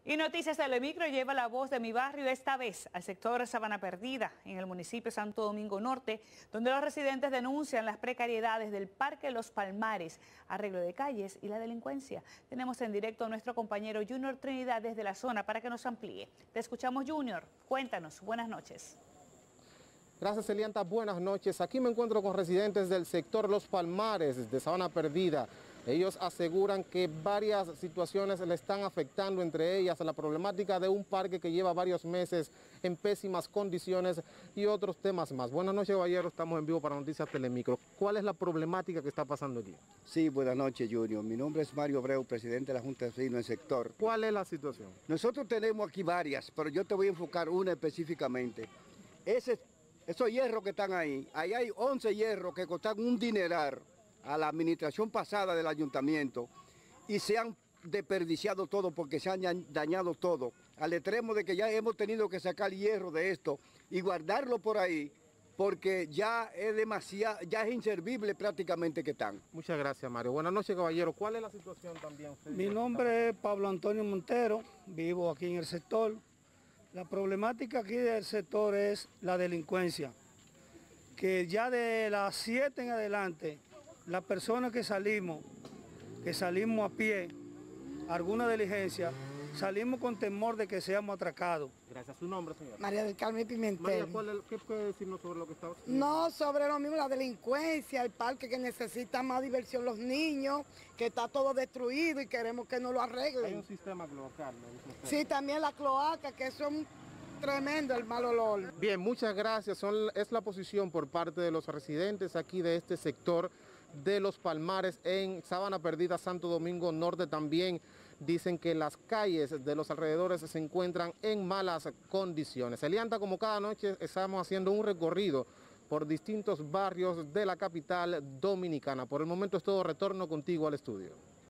Y Noticias Telemicro lleva la voz de mi barrio esta vez al sector Sabana Perdida, en el municipio de Santo Domingo Norte, donde los residentes denuncian las precariedades del Parque Los Palmares, arreglo de calles y la delincuencia. Tenemos en directo a nuestro compañero Junior Trinidad desde la zona para que nos amplíe. Te escuchamos, Junior. Cuéntanos. Buenas noches. Gracias, Elianta. Buenas noches. Aquí me encuentro con residentes del sector Los Palmares de Sabana Perdida. Ellos aseguran que varias situaciones le están afectando, entre ellas la problemática de un parque que lleva varios meses en pésimas condiciones y otros temas más. Buenas noches, caballero. Estamos en vivo para Noticias Telemicro. ¿Cuál es la problemática que está pasando aquí? Sí, buenas noches, Junior. Mi nombre es Mario Abreu, presidente de la Junta de Vecinos del sector. ¿Cuál es la situación? Nosotros tenemos aquí varias, pero yo te voy a enfocar una específicamente. Esos hierros que están ahí hay 11 hierros que costan un dineral a la administración pasada del ayuntamiento y se han desperdiciado todo porque se han dañado todo, al extremo de que ya hemos tenido que sacar hierro de esto y guardarlo por ahí porque ya es demasiado, ya es inservible prácticamente que están. Muchas gracias, Mario. Buenas noches, caballero. ¿Cuál es la situación también? Mi nombre es Pablo Antonio Montero, vivo aquí en el sector. La problemática aquí del sector es la delincuencia, que ya de las 7 en adelante, las personas que salimos a pie, alguna diligencia, salimos con temor de que seamos atracados. Gracias. ¿Su nombre, señor? María del Carmen Pimentel. María, ¿qué puede decirnos sobre lo que está haciendo? No, sobre lo mismo, la delincuencia, el parque que necesita más diversión los niños, que está todo destruido y queremos que nos lo arreglen. Hay un sistema cloacal, me dice usted. Sí, también la cloaca, que eso es tremendo el mal olor. Bien, muchas gracias. Es la posición por parte de los residentes aquí de este sector de Los Palmares en Sabana Perdida, Santo Domingo Norte. También dicen que las calles de los alrededores se encuentran en malas condiciones. Elianta, como cada noche estamos haciendo un recorrido por distintos barrios de la capital dominicana. Por el momento es todo. Retorno contigo al estudio.